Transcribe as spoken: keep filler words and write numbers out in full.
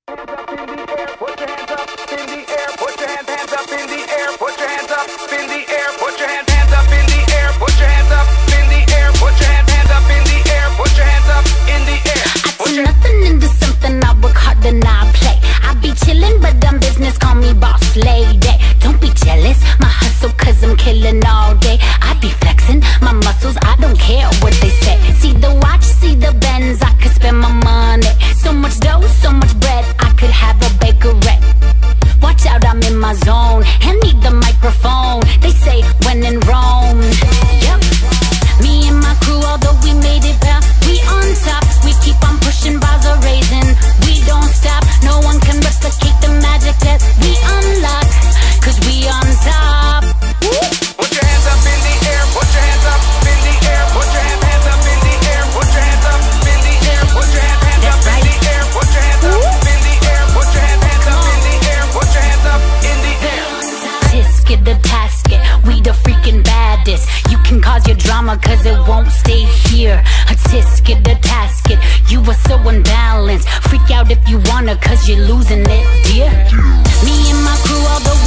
All day, I be flexing my muscles, I don't care what they say. See the watch, see the Benz, I could spend my money. So much dough, so much bread, I could have a bakerette. Watch out, I'm in my zone, hand me the microphone. They say when in Rome. Yep. Me and my crew, although we made it well, we on top. We keep on pushing, bars are raising. We don't stop, no one can replicate the magic that we unlock, cause we on top. Woo! Put your hands up in the air, put your hands up in the air, put your hands up in the air, put your hands up in the air, put your hands up in the air, put your hands up in the air, put your hands up in the air, put your hands up in the air. Tisket the tasket, we the freaking baddest. You can cause your drama cause it won't stay here. A tisket the tasket, you are so unbalanced. Freak out if you wanna cause you're losing it, dear. Me and my crew, although